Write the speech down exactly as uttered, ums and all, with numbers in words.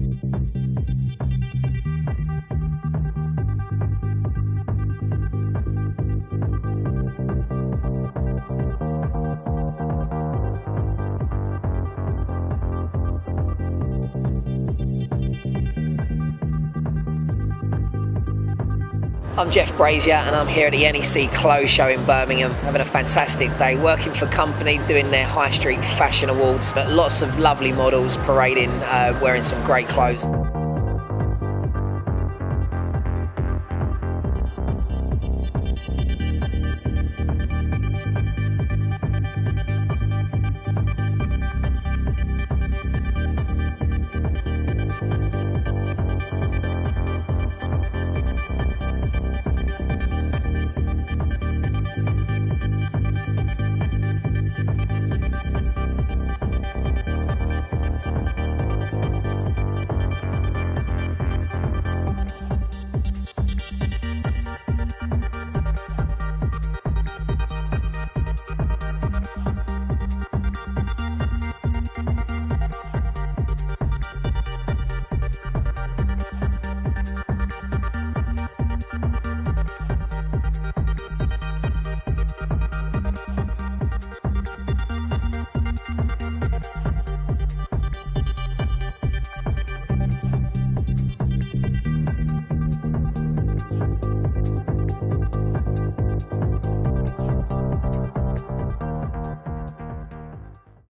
I'm Jeff Brazier and I'm here at the N E C Clothes Show in Birmingham, having a fantastic day, working for company, doing their High Street Fashion Awards. But lots of lovely models parading, uh, wearing some great clothes.